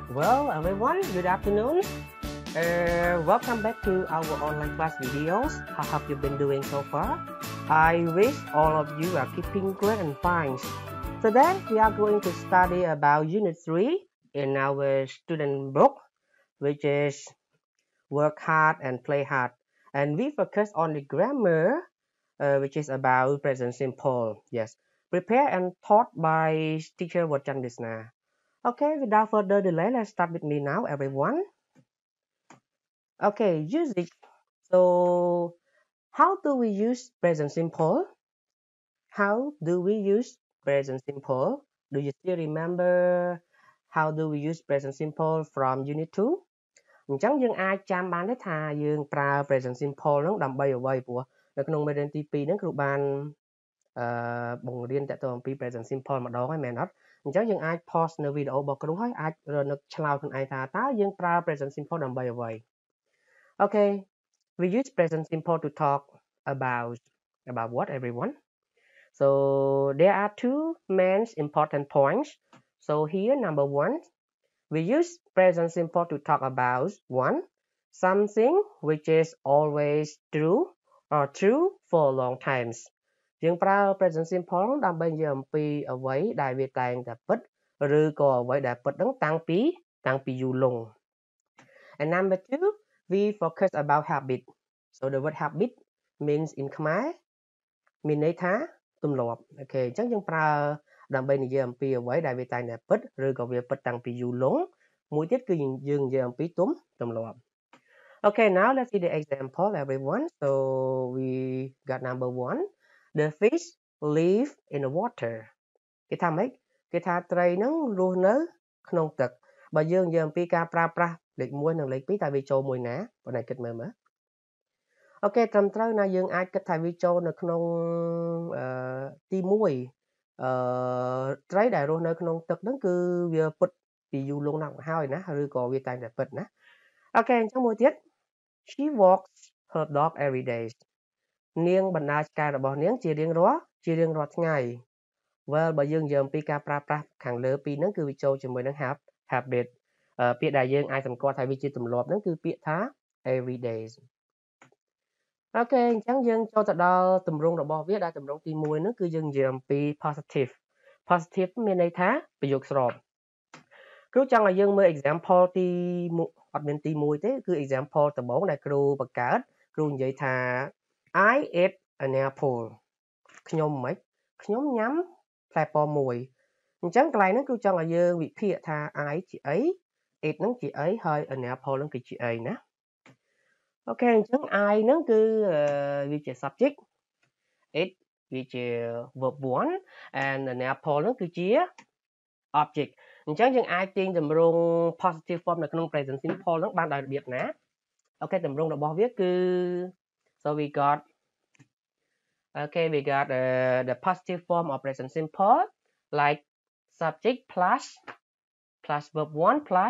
Well, everyone, good afternoon. Welcome back to our online class videos. How have you been doing so far? I wish all of you are keeping great and fine. Today, we are going to study about Unit 3 in our student book, which is Work Hard and Play Hard. And we focus on the grammar, which is about present simple. Yes, prepared and taught by teacher Wachan Disna. Okay, without further delay, let's start with me now, everyone. Okay, usage. So, how do we use present simple? How do we use present simple? Do you still remember how do we use present simple from unit 2? អញ្ចឹងយើងអាចចាំបានទេថាយើងប្រើ present simple ហ្នឹងដើម្បីអ្វីព្រោះនៅក្នុងមេរៀនទី2ហ្នឹងគ្រូបានបង្រៀនតទៅអំពី present simple ម្ដងហើយមែនអត់អញ្ចឹងយើងអាច pause នៅវីដេអូរបស់គ្រូហើយអាចរនឹកឆ្លើយខ្លួនឯងថាតើយើងប្រើ present simple ដើម្បីអ្វី Okay, we use present simple to talk about what, everyone? So there are two main important points. So here, number one, we use present simple to talk about one, something which is always true or true for long times. យើងប្រើ present simple ដើម្បីនិយាយអំពីអ្វីដែលវាតែងតែពិតឬក៏អ្វីដែលពិតហ្នឹងតាំងពីយូរលង់ And number two, we focus about habit. So the word habit means in Khmer មានន័យថាទម្លាប់ Okay អញ្ចឹងយើងប្រើដើម្បីនិយាយអំពីអ្វីដែលវាតែងតែពិតឬក៏វាពិតតាំងពីយូរលង់មួយទៀតគឺយើងនិយាយអំពីទម្លាប់ Okay, now let's see the example, everyone. So we got number one. The fish live in the water. គេថាម៉េចគេថាត្រីហ្នឹងរស់នៅក្នុងទឹកបើយើងនិយាយអំពីការប្រើប្រាស់លេខ1និងលេខ2តើវាចូលមួយណាបងឯងគិតមើលមើល អូខេត្រឹមត្រូវណាយើងអាចគិតថាវាចូលនៅក្នុងទី1ត្រីដែលរស់នៅក្នុងទឹកហ្នឹងគឺវាពិតពីយូរលង់ណាស់ហើយណាឬក៏វាតែងតែពិតណាអូខេអញ្ចឹងមួយទៀត She walks her dog every day នាងបណ្ដាឆ្កែរបស់នាងជារៀងរាល់ថ្ងៃ Well បើយើងនិយាយអំពីការប្រើប្រាស់ខាងលើពីរហ្នឹងគឺវាចូលជាមួយនឹង habit ពាក្យដែលយើងអាចសម្គាល់ថាវាជាទម្លាប់ហ្នឹងគឺពាក្យថា every day អូខេអញ្ចឹងយើងចូលទៅដល់ទម្រង់របស់វាដែលទម្រង់ទី1ហ្នឹងគឺយើងនិយាយអំពី positive មានន័យថាប្រយោគស្របគ្រូចង់ឲ្យយើងមើល example ទីអត់មានទី1ទេគឺ example ដំបូងដែលគ្រូបង្កើតគ្រូនិយាយថា I ate an apple ខ្ញុំញ៉ាំផ្លែប៉ោមមួយអញ្ចឹងកន្លែងហ្នឹងគ្រូចង់ឲ្យយើងវិភាគថា I ជាអី ate ហ្នឹងជាអីហើយ an apple ហ្នឹងគឺជាអីណាអូខេអញ្ចឹង I ហ្នឹងគឺវាជា subject it វាជា verb 1 and an apple ហ្នឹងគឺជា object អញ្ចឹងយើងអាចទាញទម្រង់ positive form នៅក្នុង present simple ហ្នឹងបានដោយរបៀបណាអូខេទម្រង់របស់វាគឺ so we got the positive form of present simple like subject plus verb 1 plus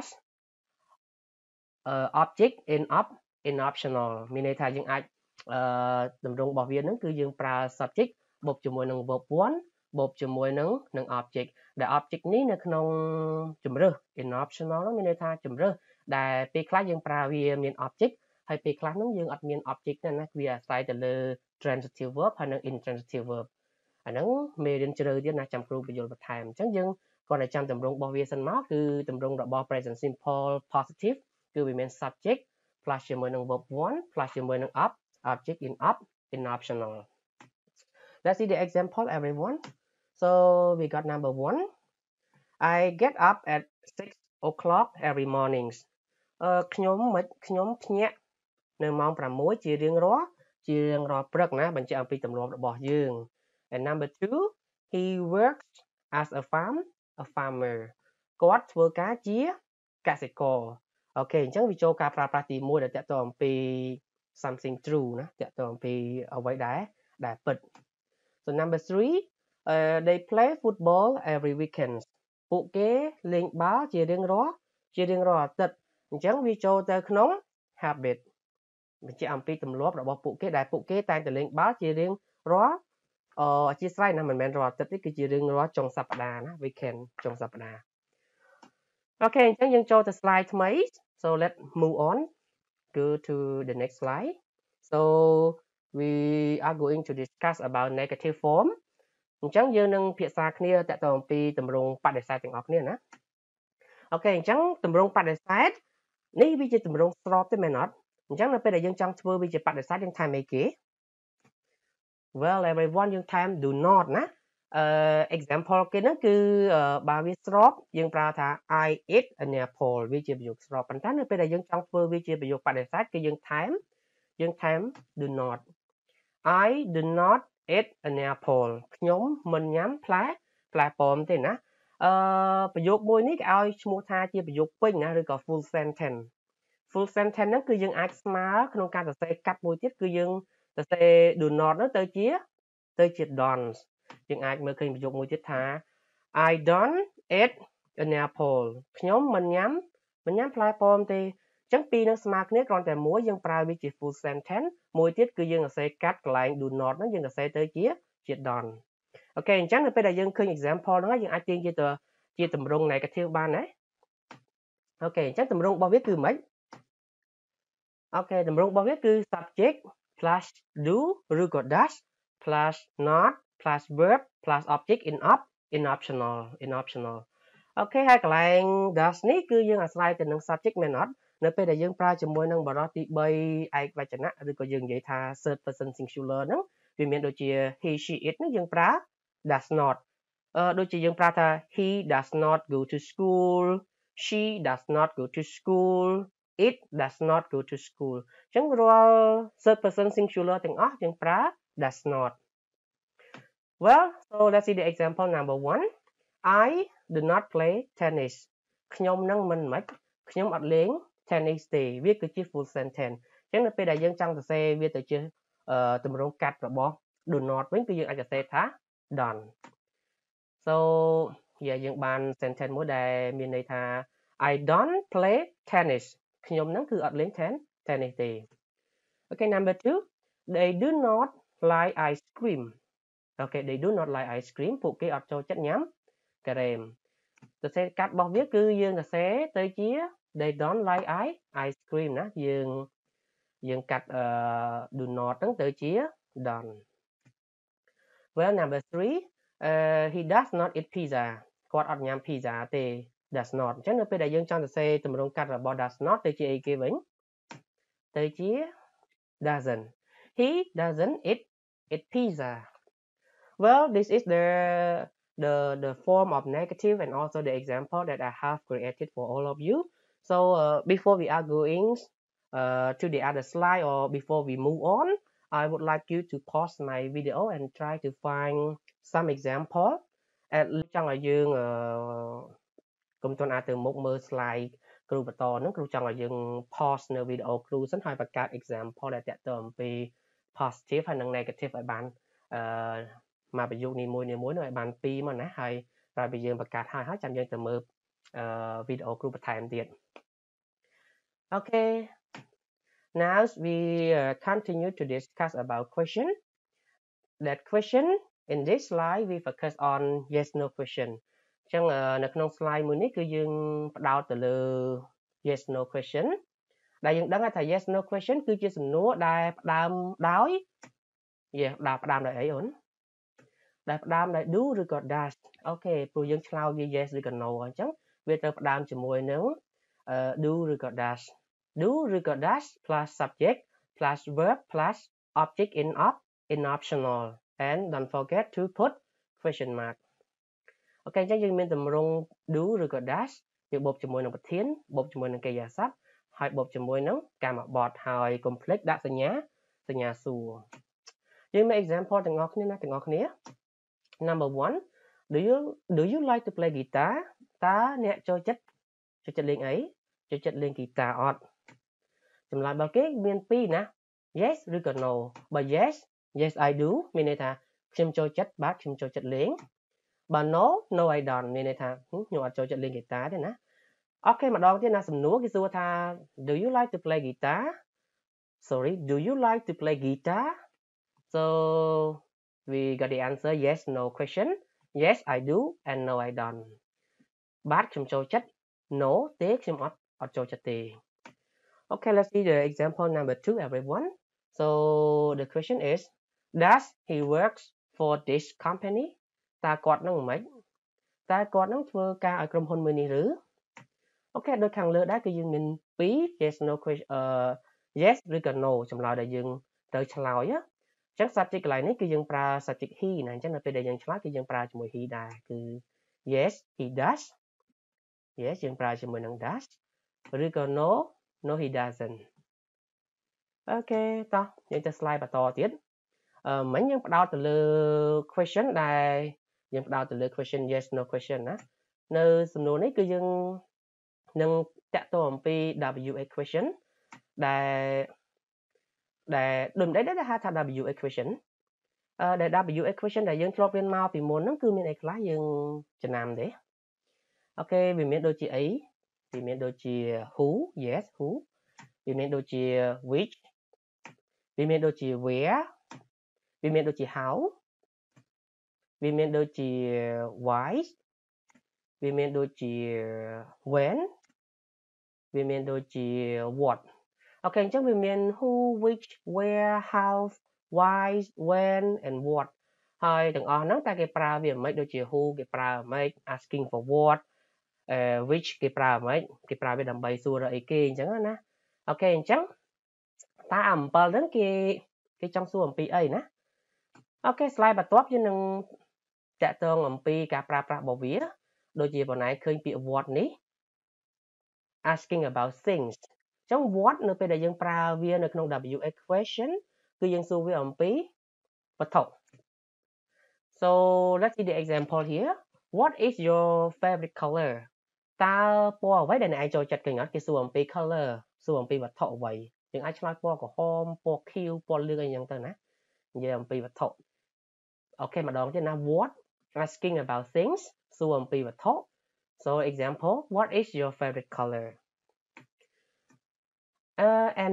object in optional មានន័យថាយើងអាចទម្រង់របស់វាហ្នឹងគឺយើងប្រើ subject បូកជាមួយនឹង verb 1បូកជាមួយនឹង object ដែល object នេះនៅក្នុងជំរើស in optional ហ្នឹងមានន័យថាជំរើសដែលពេលខ្លះយើងប្រើវាមាន object ហើយពេលខ្លះហ្នឹងយើងអត់មាន object ទេណាវាអាស្រ័យទៅលើ transitive verb ហើយនិង intransitive verb អាហ្នឹងមេរៀនជ្រៅទៀតណាចាំគ្រូបញ្យល់បន្ថែមអញ្ចឹងយើងគាត់តែចាំទម្រង់របស់វាសិនមកគឺទម្រង់របស់ present simple positive គឺវាមាន subject plus ជាមួយនឹង verb 1 plus ជាមួយនឹង object in optional. Let's see the example, everyone. So we got number 1. I get up at 6 o'clock every morning. ខ្ញុំភ្ញាក់នៅម៉ោង6ជារៀងរាល់ព្រឹកណាបញ្ជាក់អំពីទម្លាប់របស់យើង And number 2, he works as a farmer. គាត់ធ្វើការជាកសិករអូខេអញ្ចឹងវាចូលការប្រើប្រាស់ទី1ដែលតកតអំពី something true ណាតកតអំពីអ្វីដែលពិត So number 3, they play football every weekend ពួកគេលេងបាល់ជារៀងរាល់អាទិត្យអញ្ចឹងវាចូលទៅក្នុង habit បញ្ជាក់អំពីទម្លាប់របស់ពួកគេដែលពួកគេតែងតែលេងបាល់ជារៀងរាល់អធិស្ឋានណាមិនមែនរាល់អាទិត្យទេគឺជារៀងរាល់ចុងសប្តាហ៍ណា weekend ចុងសប្តាហ៍ Okay, អញ្ចឹងយើងចូលទៅ slide ថ្មី so let's move on go to the next slide so we are going to discuss about negative form អញ្ចឹងយើងនឹងភាសាគ្នាតទៅអំពីទម្រង់បដិសេធទាំងអស់គ្នាណាអូខេអញ្ចឹងទម្រង់បដិសេធនេះវាជាទម្រង់ស្របទេមែនអត់អញ្ចឹងនៅពេលដែលយើងចង់ធ្វើវាជាបដិសេធយើងថែមអីគេ well everyone យើងថែម do not ណាexample គេហ្នឹងគឺបើវាស្របយើងប្រើថា I eat an apple វាជាប្រយោគស្របប៉ុន្តែនៅពេលដែលយើងចង់ធ្វើវាជាប្រយោគបដិសេធគឺយើងថែម do not I do not eat an apple ខ្ញុំមិនញ៉ាំផ្លែប៉ោមទេណាប្រយោគមួយនេះគេឲ្យឈ្មោះថាជាប្រយោគពេញណាឬក៏ full sentence ហ្នឹងគឺយើងអាចស្មើក្នុងការសរសេរកាត់មួយទៀតគឺយើងសរសេរ do not នោះទៅជា don't យើងអាចមើលឃើញប្រយោគមួយទៀតថា I don't eat an apple ខ្ញុំមិនញ៉ាំផ្លែប៉ោមទេអញ្ចឹងពីរនឹងស្មើគ្នាគ្រាន់តែមួយយើងប្រើវាជា full sentence មួយទៀតគឺយើងសរសេរកាត់កន្លែង do not ហ្នឹងយើងសរសេរទៅជា don't អូខេអញ្ចឹងនៅពេលដែលយើងឃើញ example ហ្នឹងយើងអាចទាញជាទម្រង់ negative បានណាអូខេអញ្ចឹងទម្រង់របស់វាគឺម៉េចអូខេទម្រង់របស់វាគឺ subject plus do ឬក៏ does plus not plus verb plus object in optional អូខេហើយកន្លែង does នេះគឺយើងអាស្រ័យទៅនឹង subject មែនអត់នៅពេលដែលយើងប្រើជាមួយនឹងបរិបទទី3ឯកវចនៈឬក៏យើងនិយាយថា third person singular ហ្នឹងវាមានដូចជា he she it ហ្នឹងយើងប្រើ does not ដូចជាយើងប្រើថា he does not go to school she does not go to school it does not go to school អញ្ចឹងរាល់ third person singular ទាំងអស់យើងប្រើ does not well so let's see the example number 1 I do not play tennis ខ្ញុំនឹងមិនខ្ញុំអត់លេង tennis ទេវាគឺជា full sentence អញ្ចឹងនៅពេលដែលយើងចង់សរសេរវាទៅជាទម្រង់កាត់របស់ do not វិញគឺយើងអាចសរសេរថា don't so យើងបាន sentence មួយដែលមានន័យថា I don't play tennis ខ្ញុំនឹងគឺអត់លេង tennis ទេ Okay number 2 they do not like ice cream Okay they do not like ice cream ពួកគេអត់ចូលចិត្តញ៉ាំការ៉េមសរសេរកាត់របស់វាគឺយើងសរសេរទៅជា they don't like ice cream ណាយើងកាត់do not ហ្នឹងទៅជា don't well number 3 he does not eat pizza គាត់អត់ញ៉ាំ pizza ទេ does not អញ្ចឹងនៅពេលដែលយើងចង់សរសេរទម្រង់កាត់របស់ does not ទៅជាអីគេវិញទៅជា doesn't he doesn't eat pizza well this is the form of negative and also the example that I have created for all of you so before we are going to the other slide or before we move on I would like you to pause my video and try to find some example ចង់ឲ្យយើងកុំទាន់អាចទៅមុខមើល slide គ្រូបន្តហ្នឹងគ្រូចង់ឲ្យយើង pause នៅ video គ្រូសិនហើយបង្កើត example ដែលតាក់ទងអំពី positive ហើយនិង negative ឲ្យបានមកប្រយោគនីមួយនោះឲ្យបាន2មកណាហើយក្រោយពីយើងបង្កើតហើយចាំយើងទៅមើលវីដេអូគ្រូបន្ថែមទៀត Okay now we continue to discuss about question that question in this slide we focus on yes no question អញ្ចឹងនៅក្នុង slide មួយនេះគឺយើងផ្ដោតទៅលើ yes no question ដែលយើងដឹងថា yes no question គឺជាសំណួរដែលផ្ដើមដោយផ្ដើមដោយអីអូនដែលផ្ដើមដោយ do ឬក៏ does អូខេព្រោះយើងឆ្លើយវា yes ឬក៏ no អញ្ចឹងវាត្រូវផ្ដើមជាមួយនឹង do ឬក៏ does do ឬក៏ does plus subject plus verb plus object in optional and don't forget to put question mark អូខេអញ្ចឹងយើងមានទម្រង់ do ឬក៏ does យើងបូកជាមួយនឹងប្រធានបូកជាមួយនឹងកិរិយាសព្ទហើយបូកជាមួយនឹងកម្មបទហើយកុំភ្លេចដាក់សញ្ញាសួរយើងមាន example ទាំងអស់គ្នាណាទាំងអស់គ្នា Number 1 do you like to play guitar តើអ្នកចូលចិត្តលេងអីចូលចិត្តលេង guitar អត់ចម្លើយរបស់គេមាន2ណា yes ឬក៏ no បើ yes I do មានន័យថាខ្ញុំចូលចិត្តបាទខ្ញុំចូលចិត្តលេងបើ no I don't មានន័យថាខ្ញុំអត់ចូលចិត្តលេង guitar ទេណាអូខេម្ដងទៀតណាសំណួរគេសួរថា do you like to play guitar sorry do you like to play guitar so we got the answer yes no question yes I do and no I don't បាទខ្ញុំចូលចិត្ត no ទេខ្ញុំអត់ចូលចិត្តទេ Okay, let's see the example number 2 everyone. So the question is, does he works for this company? តើគាត់នឹងមិនតើគាត់នឹងធ្វើការឲ្យក្រុមហ៊ុនមួយនេះឬ Okay ដូចខាងលើដែរគឺយើងមាន2 yes no question yes ឬក៏ no ចម្លើយដែលយើងត្រូវឆ្លើយអញ្ចឹង subject កន្លែងនេះគឺយើងប្រើ subject he ណាអញ្ចឹងនៅពេលដែលយើងឆ្លើយគឺយើងប្រើជាមួយ he ដែរគឺ yes he does yes យើងប្រើជាមួយនឹង does ឬក៏ no no he doesn't អូខេតោះយើងទៅ slide បន្តទៀតមិញយើងផ្ដោតទៅលើ question ដែលយើងផ្ដោតទៅលើ question yes no question ណានៅសំណួរនេះគឺយើងនឹងតាក់ទងអំពី WH question ដែលដូចមិនដែរហៅថា WH question ដែល WH question ដែលយើងធ្លាប់រៀនមកពីមុនហ្នឹងគឺមានអីខ្លះយើងចំណាំទេអូខេវាមានដូចជាអីវាមានដូចជា who yes who វាមានដូចជា which វាមានដូចជា where វាមានដូចជា how វាមានដូចជា why វាមានដូចជា when វាមានដូចជា what អូខេអញ្ចឹងវាមាន who which where how why when and what ហើយទាំងអស់ហ្នឹងតែគេប្រើវាមិនដូចជា who គេប្រើមិន asking for what which គេប្រើមិនគេប្រើវាដើម្បីសួររកអីគេអញ្ចឹងណាអូខេអញ្ចឹងតើអំ7ហ្នឹងគេចង់សួរអំពីអីណាអូខេ slide បន្ទាប់យើងនឹងតាក់ទងអំពីការប្រើប្រាស់របស់វាដូចជាបងណែឃើញពាក្យ what នេះ asking about things អញ្ចឹង what នៅពេលដែលយើងប្រើវានៅក្នុង WH question គឺយើងសួរវាអំពីវត្ថុ so let's see the example here what is your favorite color តើពណ៌អ្វីដែលអ្នកឯងចូលចិត្តគេអត់គេសួរអំពី color សួរអំពីវត្ថុអ្វីយើងអាចឆ្លើយពណ៌ក្រហមពណ៌ខៀវពណ៌លឿងអីចឹងទៅណានិយាយអំពីវត្ថុអូខេម្ដងទៀតណា what asking about things សួរអំពីវត្ថុ so example what is your favorite color and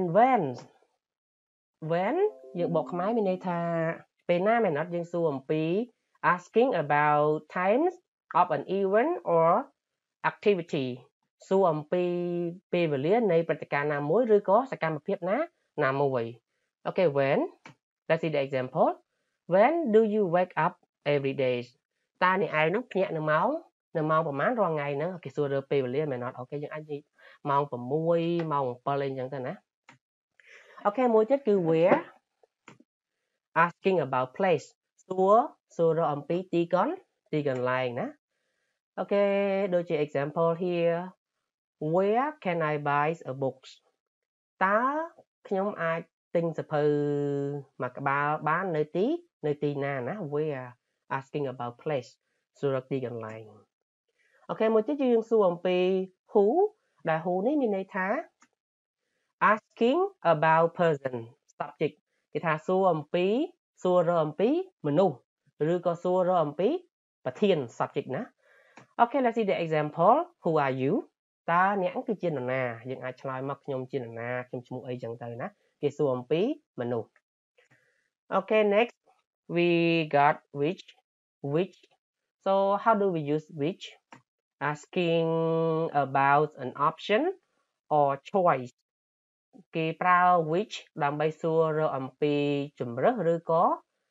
when យើងបកខ្មែរមានន័យថាពេលណាមែនអត់យើងសួរអំពី asking about times of an event or activity សួរអំពីពេលវេលានៃព្រឹត្តិការណ៍ណាមួយឬក៏សកម្មភាពណាមួយអូខេ when let's see the example when do you wake up every day តើអ្នកឯងនោះភ្ញាក់នៅម៉ោងប្រហែលរាល់ថ្ងៃហ្នឹងគេសួររើពេលវេលាមែនអត់អូខេយើងអាចនិយាយម៉ោង6ម៉ោង7អីចឹងទៅណាអូខេមួយទៀតគឺ where asking about place សួររកអំពីទីកន្លែងណាអូខេដូចជា example here where can I buy a book តើខ្ញុំអាចទិញសៀវភៅមួយក្បាលបាននៅទីណាណា where asking about place សួររកទីកន្លែងអូខេមួយទៀតយើងសួរអំពី who ដែល who នេះមានន័យថា asking about person subject គេថាសួររកអំពីមនុស្សឬក៏សួររកអំពីប្រធាន subject ណាអូខេ let's see the example who are you តើអ្នកគឺជានរណាយើងអាចឆ្លើយមកខ្ញុំជានរណាខ្ញុំឈ្មោះអីចឹងទៅណាគេសួរអំពីមនុស្សអូខេ next we got which so how do we use which asking about an option or choice គេប្រើ which ដើម្បីសួររកអំពីជំរើសឬក៏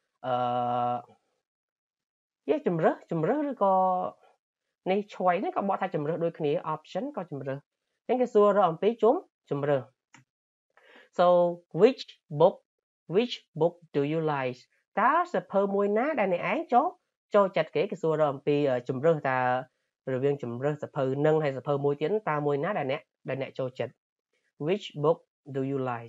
ជំរើសឬក៏នេះ choice នេះក៏បកថាជំរើសដូចគ្នា option ក៏ជំរើសអញ្ចឹងគេសួររកអំពីជំរើស so which book do you like តើសៀវភៅមួយណាដែលអ្នកឯងចូលចិត្តគេសួររកអំពីជំរើសតើរវាងជំរើសសៀវភៅនឹងហើយសៀវភៅមួយទៀតតើមួយណាដែលអ្នកចូលចិត្ត which book do you like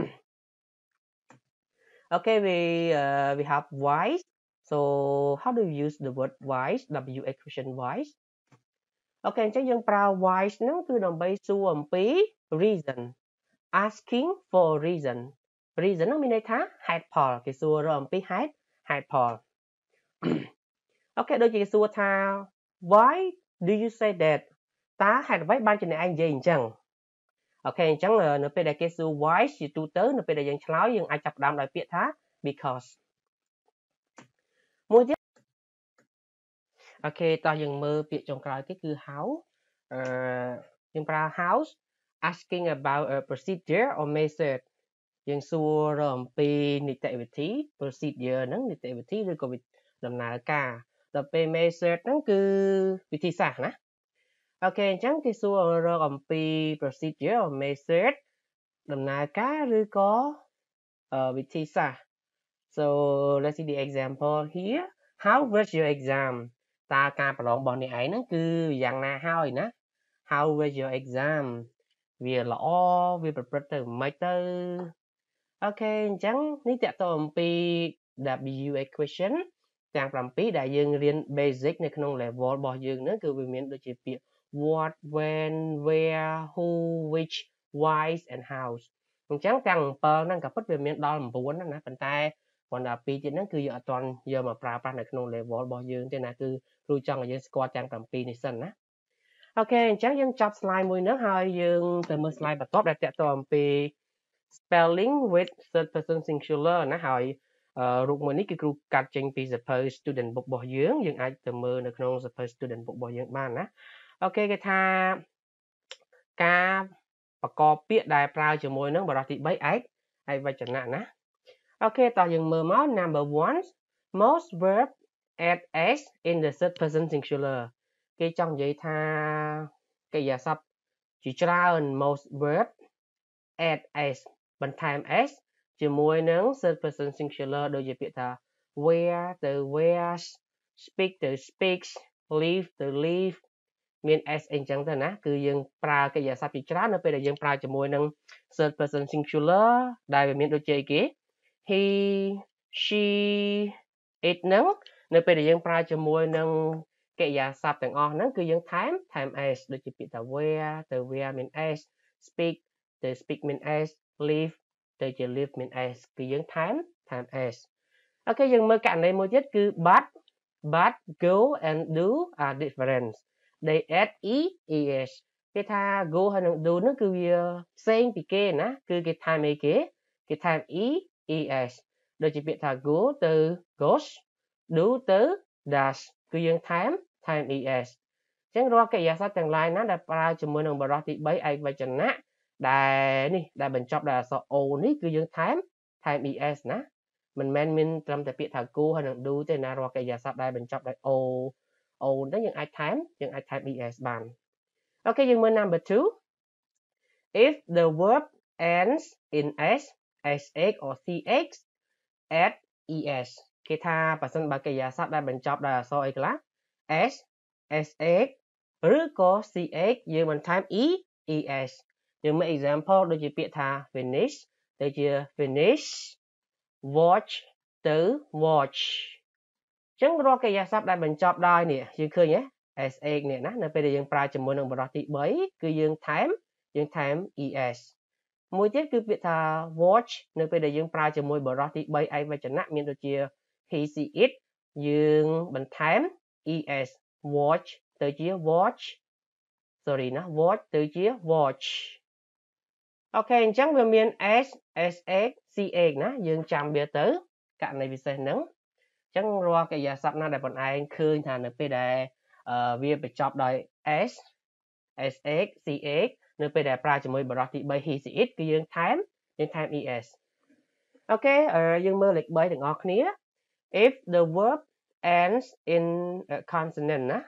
okay we have wise so how do you use the word wise WH question wise អូខេអញ្ចឹងយើងប្រើ wise ហ្នឹងគឺដើម្បីសួរអំពី reason asking for a reason ហ្នឹងមានន័យថាហេតុផលគេសួររកអំពីហេតុផលអូខេដូចជាគេសួរថា why do you say that តើហេតុអ្វីបានជាអ្នកឯងនិយាយអញ្ចឹងអូខេអញ្ចឹងនៅពេលដែលគេសួរ why ជាទូទៅនៅពេលដែលយើងឆ្លើយយើងអាចចាប់ផ្ដើមដោយពាក្យថា because មួយទៀតអូខេតោះយើងមើលពាក្យចុងក្រោយគេគឺ how យើងប្រើ house asking about a procedure or method យើងសួររកអំពីនីតិវិធី procedure ហ្នឹងនីតិវិធីឬក៏ដំណើរការដល់ពេល method ហ្នឹងគឺវិធីសាស្ត្រណាអូខេអញ្ចឹងគេសួររកអំពី procedure or method ដំណើរការឬក៏វិធីសាស្ត្រ so let's see the example here how was your exam តើការប្រឡងរបស់អ្នកឯងហ្នឹងគឺយ៉ាងណាហើយណា how was your exam វាល្អវាប្រព្រឹត្តទៅមិនទៅអូខេអញ្ចឹងនេះតកតអំពី WA question ទាំង7ដែលយើងរៀន basic នៅក្នុង level របស់យើងហ្នឹងគឺវាមានដូចជាពាក្យ what when where who which why and how អញ្ចឹងទាំង7ហ្នឹងក៏ពិតវាមានដល់9ណាប៉ុន្តែប៉ុន្តែ2ទៀតហ្នឹងគឺយើងអត់ទាន់យកមកប្រើប្រាស់នៅក្នុង level របស់យើងទេណាគឺគ្រូចង់ឲ្យយើងស្គាល់ទាំង7នេះសិនណាអូខេអញ្ចឹងយើងចប់ slide មួយហ្នឹងហើយយើងទៅមើល slide បន្ទាប់ដែលតកតអំពី spelling with third person singular ណាហើយរូបមួយនេះគឺគ្រូកាត់ចេញពីសៀវភៅ student book របស់យើងអាចទៅមើលនៅក្នុងសៀវភៅ student book របស់យើងបានណាអូខេគេថាការប្រកបពាក្យដែលប្រើជាមួយនឹងបរិបទទី3ឯកវចនៈណាអូខេតោះយើងមើលមក number 1 most verb add s in the third person singular គេចង់និយាយថាកិរិយាសព្ទជាច្រើន most verb add s បន្ថែម s ជាមួយនឹង third person singular ដូចជាពាក្យថា wear ទៅ wears speak ទៅ speaks live ទៅ live មាន s អីចឹងទៅណាគឺយើងប្រើកិរិយាសព្ទជាច្រើននៅពេលដែលយើងប្រើជាមួយនឹង third person singular ដែលវាមានដូចជាគេ he she it ហ្នឹងនៅពេលដែលយើងប្រើជាមួយនឹងកិរិយាសព្ទទាំងអស់ហ្នឹងគឺយើងថែម s ដូចជាពាក្យថា wear ទៅ wear មាន s speak ទៅ speak មាន s live ទៅជា live មាន s គឺយើងថែម s អូខេយើងមើលករណីមួយទៀតគឺ but go and do are different they add es គេថា go ហើយនឹង do ហ្នឹងគឺវាផ្សេងពីគេណាគឺគេថែមអីគេថែម es ដូចជាពាក្យថា go ទៅ goes do ទៅ does គឺយើងថែម es អញ្ចឹងរាល់កិរិយាសព្ទទាំងឡាយណាដែលប្រើជាមួយនឹងបរិបទទី3ឯកវចនៈដែលបញ្ចប់ដោយអក្សរ o នេះគឺយើងថែម es ណាមិនមែនមានត្រឹមតែពាក្យថា go ហើយនឹង do ទេណារាល់កិរិយាសព្ទដែលបញ្ចប់ដោយ o ហ្នឹងយើងអាចថែម es បានអូខេយើងមើល number 2 if the verb ends in s sh or ch add es គេថាបើសិនបើកិរិយាសព្ទដែលបញ្ចប់ដោយអក្សរអីខ្លះ s sh ឬក៏ ch យើងបន្ថែម es យើងមើល example ដូចជាពាក្យថា finish ទៅជា finish watch ទៅ watch អញ្ចឹងរាល់កិរិយាសព្ទដែលបញ្ចប់ដោយនេះយើងឃើញទេ sh នេះណានៅពេលដែលយើងប្រើជាមួយនឹងបរិបទទី3គឺយើងថែម es មួយទៀតគឺពាក្យថា watch នៅពេលដែលយើងប្រើជាមួយបរិបទទី3ឯកវចនៈមានដូចជា he she it យើងបន្ថែម es watch ទៅជា watch sorry ណា watch ទៅជា watch អូខេអញ្ចឹងវាមាន s sh ch ណាយើងចាំវាទៅករណីពិសេសហ្នឹងអញ្ចឹងរាល់កិរិយាសព្ទណាដែលបងឯងឃើញថានៅពេលដែលវាបញ្ចប់ដោយ s sh ch នៅពេលដែលប្រើជាមួយបរិបទទី3 he she it គឺយើងថែម es អូខេយើងមើលលេខ3ទាំងអស់គ្នា if the verb ends in a consonant ណា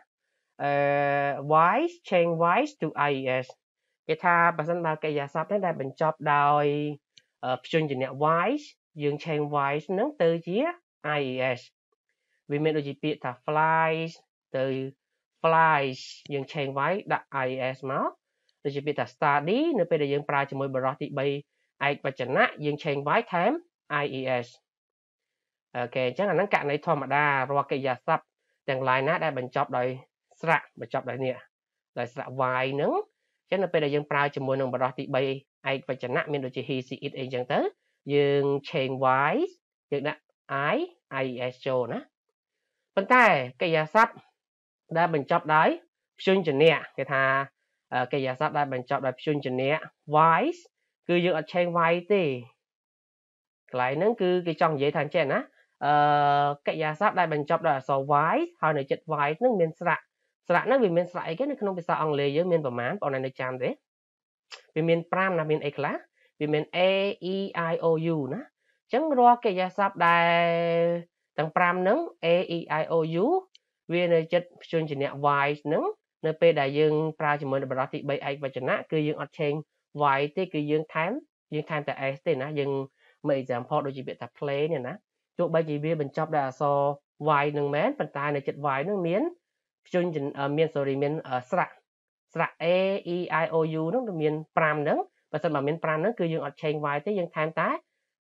wise change wise to ies គេថាបើសិនបើកិរិយាសព្ទដែលបញ្ចប់ដោយព្យញ្ជនៈ wise យើង change wise ហ្នឹងទៅជា ies វាមានដូចជាពាក្យថា flies ទៅ flies យើង change wise ដាក់ ies មកដូចជាពាក្យថា study នៅពេលដែលយើងប្រើជាមួយបរិបទទី3ឯកវចនៈយើង change wise ថែម ies អូខេអញ្ចឹងអាហ្នឹងករណីធម្មតារាល់កិរិយាសព្ទទាំងឡាយណាដែលបញ្ចប់ដោយស្រៈបញ្ចប់ដោយនេះដោយស្រៈ y ហ្នឹងអញ្ចឹងនៅពេលដែលយើងប្រើជាមួយនឹងបរិបទទី3ឯកវចនៈមានដូចជា he she it អីចឹងទៅយើង change y យើងដាក់ ies ចូលណាប៉ុន្តែកិរិយាសព្ទដែលបញ្ចប់ដោយព្យញ្ជនៈគេថាកិរិយាសព្ទដែលបញ្ចប់ដោយព្យញ្ជនៈ wise គឺយើងអត់ change y ទេកន្លែងហ្នឹងគឺគេចង់និយាយថាអញ្ចឹងណាកិរិយាសព្ទដែលបញ្ចប់ដោយអក្សរ y ហើយនៅចិត្ត y ហ្នឹងមានស្រៈស្រៈហ្នឹងវាមានស្រៈអីគេនៅក្នុងភាសាអង់គ្លេសយើងមានប្រមាណបងនៅចាំទេវាមាន5ណាមានអីខ្លះវាមាន A E I O U ណាអញ្ចឹងរាល់កិរិយាសព្ទដែលទាំង5ហ្នឹង A E I O U វានៅចិត្តព្យញ្ជនៈ Y ហ្នឹងនៅពេលដែលយើងប្រើជាមួយនឹងបរិបទទី3ឯកវចនៈគឺយើងអត់ change Y ទេគឺយើងថែមតែ S ទេណាយើងមើល example ដូចជាពាក្យថា play នេះណាទោះបីជាវាបញ្ចប់ដោយអក្សរ Y នឹងមែនប៉ុន្តែនៅចិត្ត Y នឹងមានព្យញ្ជនមានស្រៈ A E I O U ហ្នឹងវាមាន5ហ្នឹងបើសិនបើមាន5ហ្នឹងគឺយើងអត់ change Y ទេយើងថែមតែ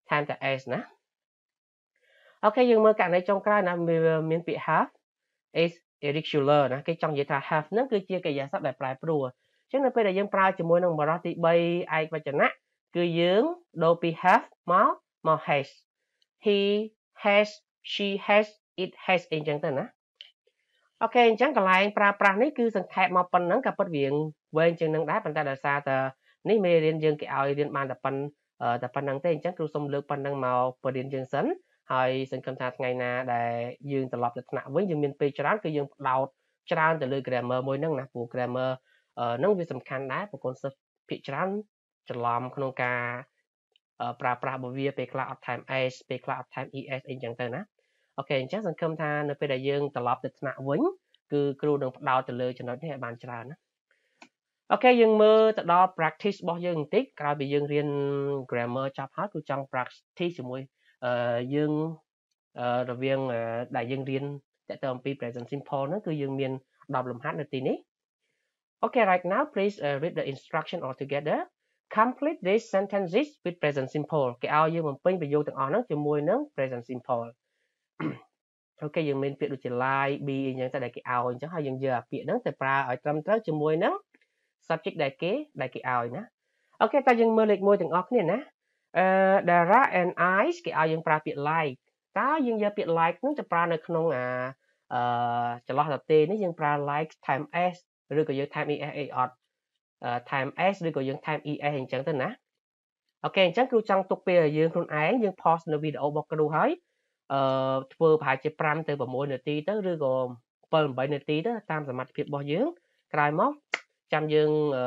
S ណាអូខេយើងមើលករណីចុងក្រោយណាមានពាក្យ have is irregular ណាគេចង់និយាយថា have ហ្នឹងគឺជាកិរិយាសព្ទដែលប្រែប្រួលអញ្ចឹងនៅពេលដែលយើងប្រើជាមួយនឹងបរិបទទី3ឯកវចនៈគឺយើងដូរពី have មក has he has she has it has អីចឹងទៅណាអូខេអញ្ចឹងកន្លែងប្រើប្រាស់នេះគឺសង្ខេបមកប៉ុណ្ណឹងក៏ពិតវាវែងជាងនឹងដែរប៉ុន្តែដោយសារតែនេះមេរៀនយើងគេឲ្យរៀនបានតែប៉ុណ្្នឹងទេអញ្ចឹងគ្រូសូមលើកប៉ុណ្ណឹងមកបរិញ្ញាយើងសិនហើយសង្ឃឹមថាថ្ងៃណាដែលយើងត្រឡប់ទៅថ្នាក់វិញយើងមានពេលច្រើនគឺយើងផ្ដោតច្រើនទៅលើ grammar មួយហ្នឹងណាព្រោះ grammar ហ្នឹងវាសំខាន់ដែរប្រកូនសិស្សភាគច្រើនច្រឡំក្នុងការប្រើប្រាស់របស់វាពេលខ្លះអត់ថែម s ពេលខ្លះអត់ថែម es អីចឹងទៅណាអូខេអញ្ចឹងសង្ឃឹមថានៅពេលដែលយើងត្រឡប់ទៅថ្នាក់វិញគឺគ្រូនឹងផ្ដោតទៅលើចំណុចនេះឲ្យបានច្រើនណាអូខេយើងមើលទៅដល់ practice របស់យើងបន្តិចក្រោយពីយើងរៀន grammar ចប់ហើយគឺចង់ practice ជាមួយយើងរវាងដែលយើងរៀនតទៅអំពី present simple ហ្នឹងគឺយើងមាន10លំហាត់នៅទីនេះ Okay right now please read the instruction all together complete these sentences with present simple គេឲ្យយើងបំពេញប្រយោគទាំងអស់ហ្នឹងជាមួយនឹង present simple អូខេយើងមានពាក្យដូចជា like be អីចឹងទៅដែលគេឲ្យអញ្ចឹងហើយយើងយកអាពាក្យហ្នឹងទៅប្រើឲ្យត្រឹមត្រូវជាមួយនឹង subject ដែលគេឲ្យណាអូខេតើយើងមើលលេខ1ទាំងអស់គ្នាណាDara and I គេឲ្យយើងប្រើពាក្យ like តើយើងយកពាក្យ like ហ្នឹងទៅប្រើនៅក្នុងចន្លោះទទេនេះយើងប្រើ like ថែម s ឬក៏យើងថែម es អីអត់ថែម s ឬក៏យើងថែម es អញ្ចឹងទៅណាអូខេអញ្ចឹងគ្រូចង់ទុកពេលឲ្យយើងខ្លួនឯងយើង pause នៅវីដេអូរបស់គ្រូហើយធ្វើប្រហែលជា5ទៅ6នាទីទៅឬក៏7 8នាទីទៅតាមសមត្ថភាពរបស់យើងក្រោយមកចាំយើង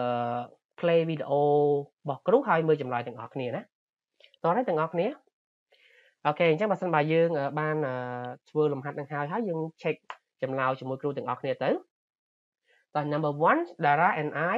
play វីដេអូរបស់គ្រូហើយមើលចម្លើយទាំងអស់គ្នាណាតោះហើយទាំងអស់គ្នាអូខេអញ្ចឹងបើសិនបើយើងបានធ្វើលំហាត់នឹងហើយយើង check ចម្លើយជាមួយគ្រូទាំងអស់គ្នាទៅតោះ number 1 Dara and I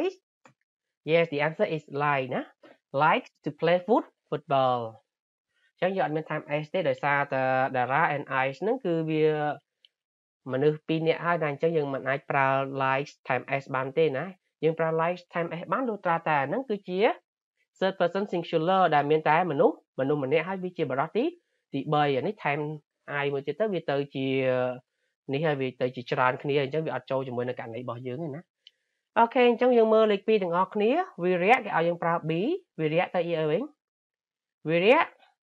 yes the answer is like ណា like to play football អញ្ចឹងយើងអត់មាន time s ទេដោយសារតែ Dara and I ហ្នឹងគឺវាមនុស្ស2នាក់ហើយតែអញ្ចឹងយើងមិនអាចប្រើ like time s បានទេណាយើងប្រើ like time s បានលុះត្រាតែហ្នឹងគឺជា third person singular ដែលមានតែមនុស្សម្នាក់ហើយវាជាបរិបទទី3អានេះថែម I មួយទៀតទៅវាទៅជានេះហើយវាទៅជាច្រើនគ្នាអញ្ចឹងវាអត់ចូលជាមួយនឹងករណីរបស់យើងទេណាអូខេអញ្ចឹងយើងមើលលេខ2ទាំងអស់គ្នាវិរិយគេឲ្យយើងប្រើ be វិរិយទៅ e វិញវិរិយ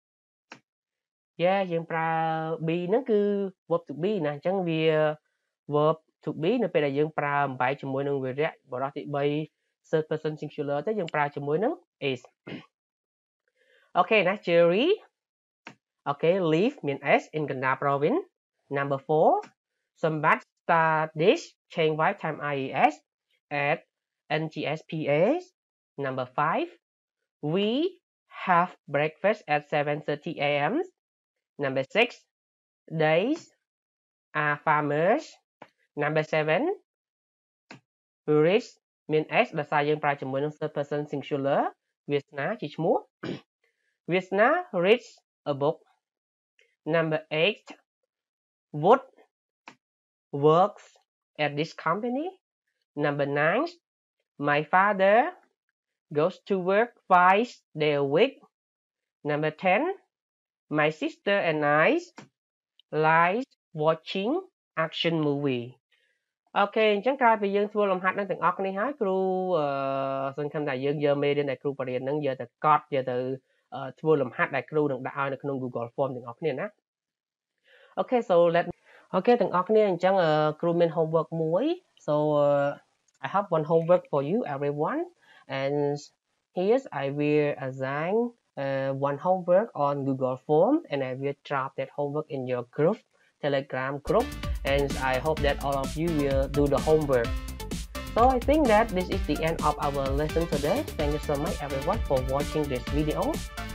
យើងប្រើ be ហ្នឹងគឺ verb to be ណាអញ្ចឹងវា verb to be នៅពេលដែលយើងប្រើបំបែកជាមួយនឹងវិរិយបរិបទទី3 third person singular ទៅយើងប្រើជាមួយនឹង is អូខេណា Jerry okay live មាន s in Ganda province number 4 Sambat studies change verb time ies at NGSPA number 5 we have breakfast at 7:30 a.m. number 6 days are farmers number 7 rich មាន s ដោយសារយើងប្រើជាមួយនឹង third person singular វាសនាជាឈ្មោះវាសនា reads a book number 8 would works at this company number 9 my father goes to work twice day a week number 10 my sister and I like watching action movie អូខេអញ្ចឹងក្រោយពីយើងធ្វើលំហាត់នឹងទាំងអស់គ្នាហើយគ្រូសង្ឃឹមថាយើងយកមេរៀនដែលគ្រូបរៀននឹងយកទៅកត់យកទៅធ្វើលំហាត់ដែលគ្រូនឹងដាក់ឲ្យនៅក្នុង Google Form ទាំងអស់គ្នាណាអូខេ so let អូខេទាំងអស់គ្នាអញ្ចឹងគ្រូមាន homework មួយ so I have one homework for you everyone and here's I will assign one homework on Google Form and I will drop that homework in your group Telegram group and I hope that all of you will do the homework. So I think that this is the end of our lesson today. Thank you so much everyone for watching this video.